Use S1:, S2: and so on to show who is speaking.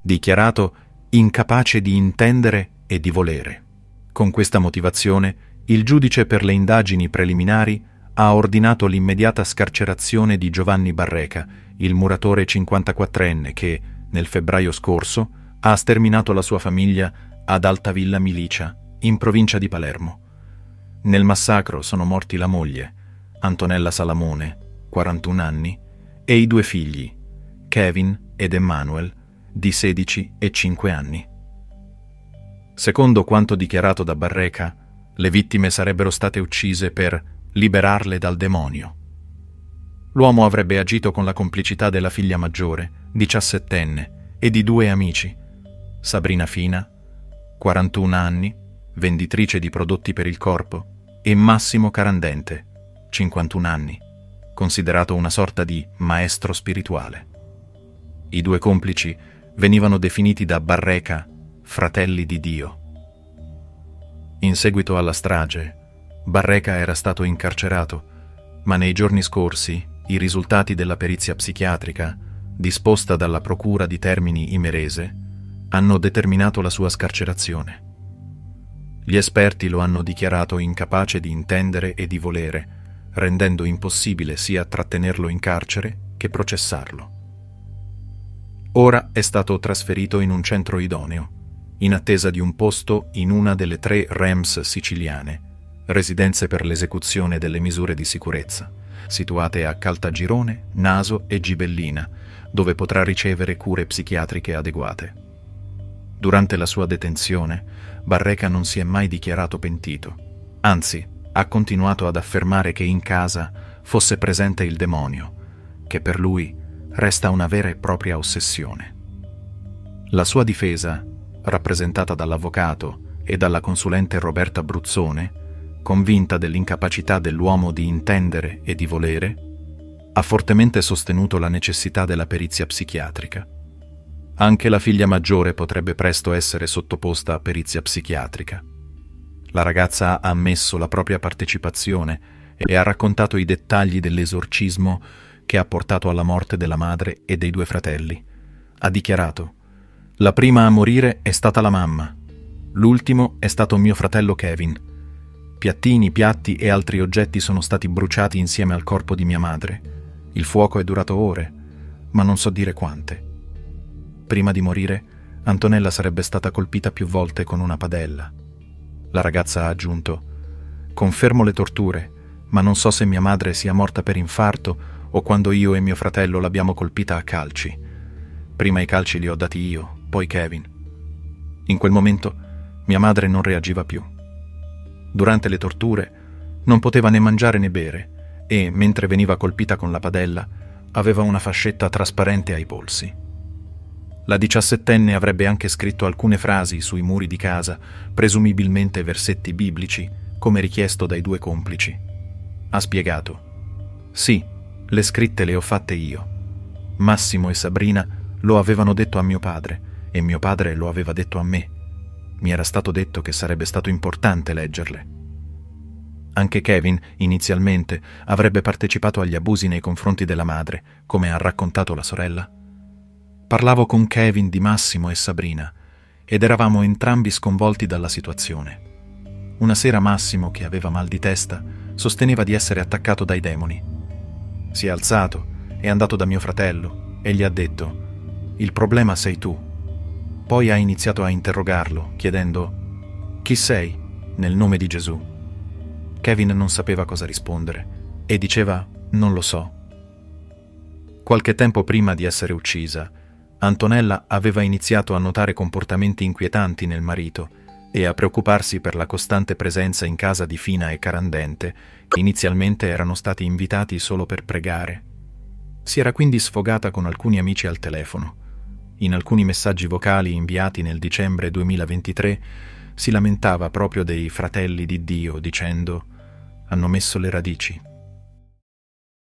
S1: dichiarato incapace di intendere e di volere. Con questa motivazione, il giudice per le indagini preliminari ha ordinato l'immediata scarcerazione di Giovanni Barreca, il muratore 54enne che, nel febbraio scorso, ha sterminato la sua famiglia ad Altavilla Milicia, in provincia di Palermo. Nel massacro sono morti la moglie, Antonella Salamone, 41 anni, e i due figli, Kevin ed Emmanuel, di 16 e 5 anni. Secondo quanto dichiarato da Barreca, le vittime sarebbero state uccise per liberarle dal demonio. L'uomo avrebbe agito con la complicità della figlia maggiore, 17enne, e di due amici, Sabrina Fina, 41 anni, venditrice di prodotti per il corpo, e Massimo Carandente, 51 anni, considerato una sorta di maestro spirituale. I due complici venivano definiti da Barreca fratelli di Dio. In seguito alla strage, Barreca era stato incarcerato, ma nei giorni scorsi i risultati della perizia psichiatrica, disposta dalla Procura di Termini Imerese, hanno determinato la sua scarcerazione. Gli esperti lo hanno dichiarato incapace di intendere e di volere, rendendo impossibile sia trattenerlo in carcere che processarlo. Ora è stato trasferito in un centro idoneo, in attesa di un posto in una delle 3 REMS siciliane, residenze per l'esecuzione delle misure di sicurezza, situate a Caltagirone, Naso e Gibellina, dove potrà ricevere cure psichiatriche adeguate. Durante la sua detenzione, Barreca non si è mai dichiarato pentito, anzi, ha continuato ad affermare che in casa fosse presente il demonio, che per lui resta una vera e propria ossessione. La sua difesa, rappresentata dall'avvocato e dalla consulente Roberta Bruzzone, convinta dell'incapacità dell'uomo di intendere e di volere, ha fortemente sostenuto la necessità della perizia psichiatrica. Anche la figlia maggiore potrebbe presto essere sottoposta a perizia psichiatrica. La ragazza ha ammesso la propria partecipazione e ha raccontato i dettagli dell'esorcismo che ha portato alla morte della madre e dei 2 fratelli. Ha dichiarato: «La prima a morire è stata la mamma. L'ultimo è stato mio fratello Kevin. Piattini, piatti e altri oggetti sono stati bruciati insieme al corpo di mia madre. Il fuoco è durato ore, ma non so dire quante. Prima di morire, Antonella sarebbe stata colpita più volte con una padella». La ragazza ha aggiunto: «Confermo le torture, ma non so se mia madre sia morta per infarto o quando io e mio fratello l'abbiamo colpita a calci. Prima i calci li ho dati io, poi Kevin. In quel momento mia madre non reagiva più. Durante le torture non poteva né mangiare né bere e, mentre veniva colpita con la padella, aveva una fascetta trasparente ai polsi. La 17enne avrebbe anche scritto alcune frasi sui muri di casa, presumibilmente versetti biblici, come richiesto dai 2 complici. Ha spiegato: «Sì, le scritte le ho fatte io. Massimo e Sabrina lo avevano detto a mio padre e mio padre lo aveva detto a me. Mi era stato detto che sarebbe stato importante leggerle». Anche Kevin, inizialmente, avrebbe partecipato agli abusi nei confronti della madre, come ha raccontato la sorella. «Parlavo con Kevin di Massimo e Sabrina ed eravamo entrambi sconvolti dalla situazione. Una sera Massimo, che aveva mal di testa, sosteneva di essere attaccato dai demoni. Si è alzato, è andato da mio fratello e gli ha detto: «Il problema sei tu». Poi ha iniziato a interrogarlo, chiedendo: «Chi sei, nel nome di Gesù?» Kevin non sapeva cosa rispondere e diceva: «Non lo so». Qualche tempo prima di essere uccisa, Antonella aveva iniziato a notare comportamenti inquietanti nel marito e a preoccuparsi per la costante presenza in casa di Fina e Carandente, che inizialmente erano stati invitati solo per pregare. Si era quindi sfogata con alcuni amici al telefono. In alcuni messaggi vocali inviati nel dicembre 2023 si lamentava proprio dei fratelli di Dio, dicendo: «Hanno messo le radici.